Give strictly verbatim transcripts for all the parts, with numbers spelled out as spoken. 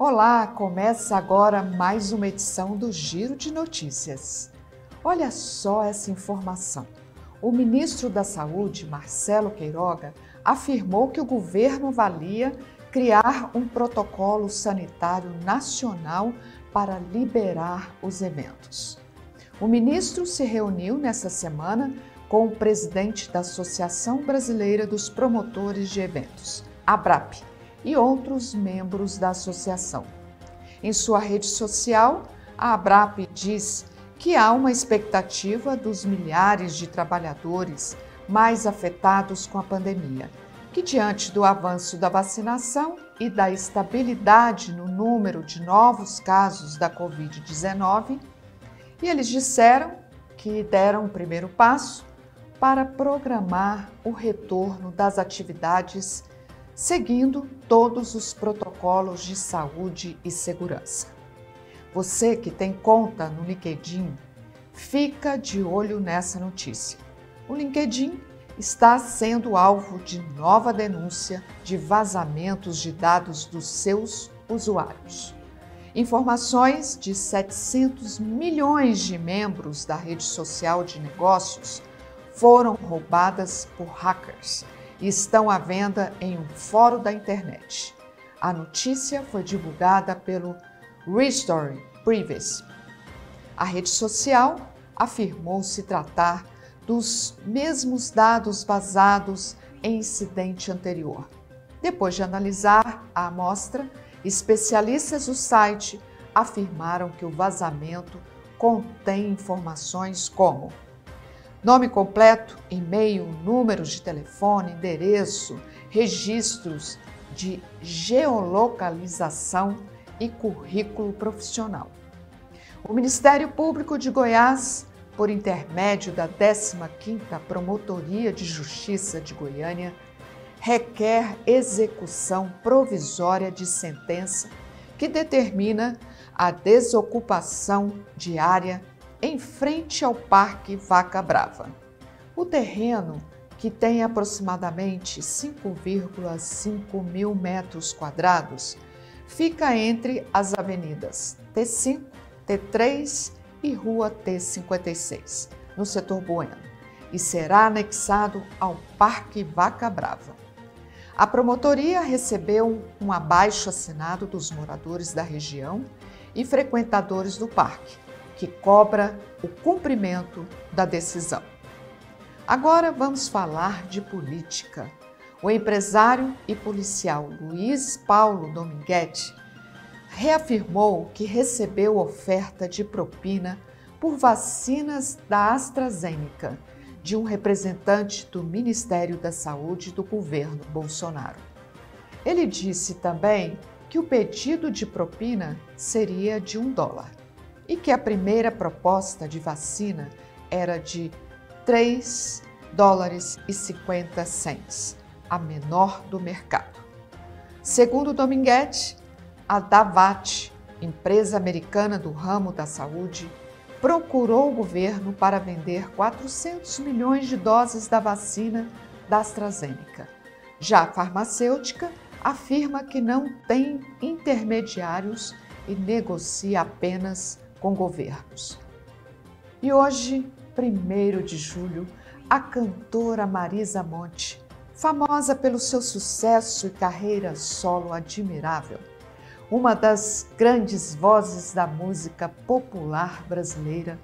Olá, começa agora mais uma edição do Giro de Notícias. Olha só essa informação. O ministro da Saúde, Marcelo Queiroga, afirmou que o governo avalia criar um protocolo sanitário nacional para liberar os eventos. O ministro se reuniu nessa semana com o presidente da Associação Brasileira dos Promotores de Eventos, ABRAP, e outros membros da associação. Em sua rede social, a ABRAP diz que há uma expectativa dos milhares de trabalhadores mais afetados com a pandemia, que diante do avanço da vacinação e da estabilidade no número de novos casos da covid dezenove, e eles disseram que deram o primeiro passo para programar o retorno das atividades seguindo todos os protocolos de saúde e segurança. Você que tem conta no LinkedIn, fica de olho nessa notícia. O LinkedIn está sendo alvo de nova denúncia de vazamentos de dados dos seus usuários. Informações de setecentos milhões de membros da rede social de negócios foram roubadas por hackers e estão à venda em um fórum da internet. A notícia foi divulgada pelo Restore Privacy. A rede social afirmou se tratar dos mesmos dados vazados em incidente anterior. Depois de analisar a amostra, especialistas do site afirmaram que o vazamento contém informações como nome completo, e-mail, números de telefone, endereço, registros de geolocalização e currículo profissional. O Ministério Público de Goiás, por intermédio da décima quinta Promotoria de Justiça de Goiânia, requer execução provisória de sentença que determina a desocupação de área em frente ao Parque Vaca Brava. O terreno, que tem aproximadamente cinco vírgula cinco mil metros quadrados, fica entre as avenidas T cinco, T três e Rua T cinquenta e seis, no setor Bueno, e será anexado ao Parque Vaca Brava. A promotoria recebeu um abaixo-assinado dos moradores da região e frequentadores do parque, que cobra o cumprimento da decisão. Agora vamos falar de política. O empresário e policial Luiz Paulo Dominguete reafirmou que recebeu oferta de propina por vacinas da AstraZeneca de um representante do Ministério da Saúde do governo Bolsonaro. Ele disse também que o pedido de propina seria de um dólar e que a primeira proposta de vacina era de três dólares e cinquenta centavos, a menor do mercado. Segundo Dominguete, a Davat, empresa americana do ramo da saúde, procurou o governo para vender quatrocentos milhões de doses da vacina da AstraZeneca. Já a farmacêutica afirma que não tem intermediários e negocia apenas com governos. E hoje, primeiro de julho, a cantora Marisa Monte, famosa pelo seu sucesso e carreira solo admirável, uma das grandes vozes da música popular brasileira,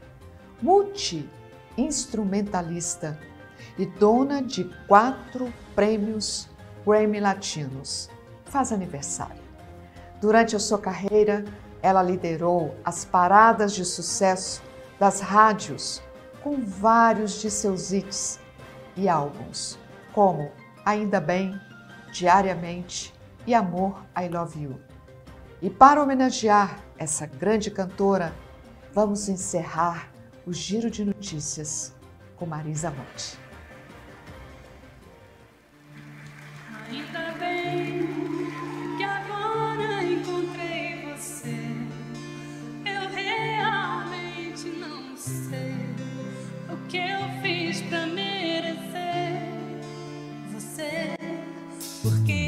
multi-instrumentalista e dona de quatro prêmios Grammy Latinos, faz aniversário. Durante a sua carreira, ela liderou as paradas de sucesso das rádios com vários de seus hits e álbuns, como Ainda Bem, Diariamente e Amor, I Love You. E para homenagear essa grande cantora, vamos encerrar o Giro de Notícias com Marisa Monte. Ainda bem que agora encontrei você. Eu realmente não sei o que eu fiz pra merecer você, porque